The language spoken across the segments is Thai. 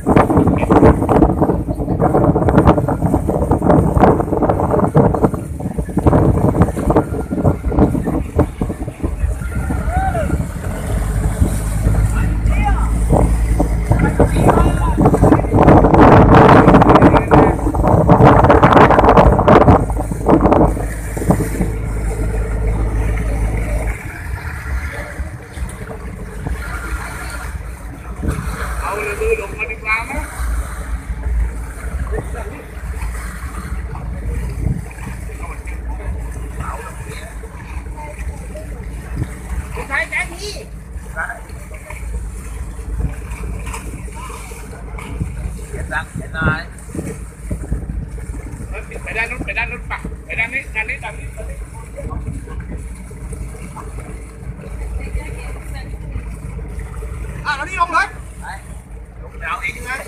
ไปด้านนู้นไปด้านนู้นปะไปด้านนี้ด้านนี้ด้านนี้แล้วนี่ลงเลยลงดาวอีกนะ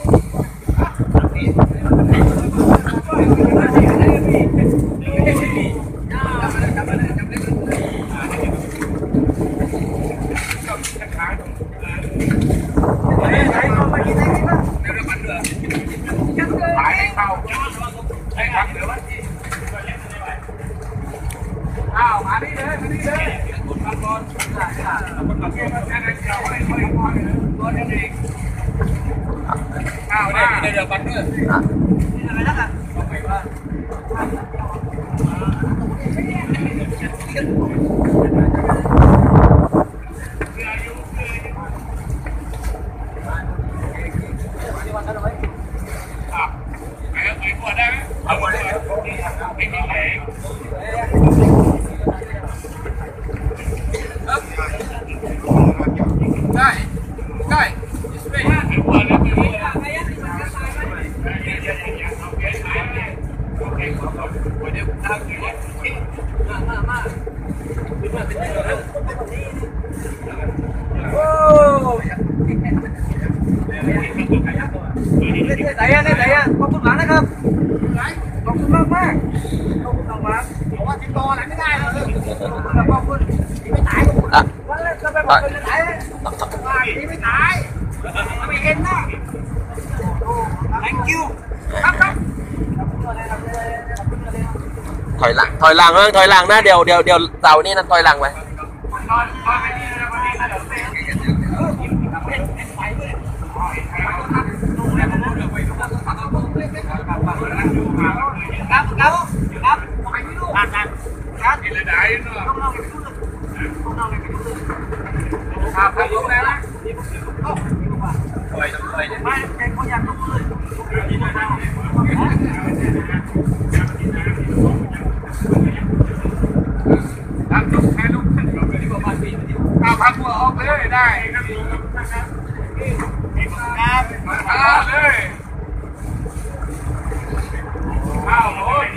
มานี่เลยมานี่เลยคุณมาก่อนคุณมาเก็บมาแจ้งให้เราให้ตัวเองได้เดี๋ยวปันด้วยอะไรนะไปว่าไอ้พวกได้ไหมเอาหมดเลยไม่มีแรงได้ได้ไม่ห้าสิบวันแล้วตัวนี้นะโอ้ไหนอ่ะขอบคุณมากนะครับขอบคุณมากมากขอบคุณมากมากบอกว่าติดต่ออะไรไม่ได้เลยขอบคุณไม่ตายวันแล้วจะไปบอกเป็นไหนไม่ตายไม่เห็นนะ thank you ครับถอยหลังนะเดี๋ยวเสานี่นั่นถอยหลังไปพักหัวออกเลยได้ครับเลยอ้าวโอ้ย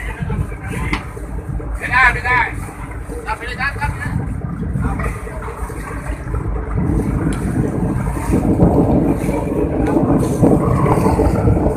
ไม่ได้เอาไปเลยครับ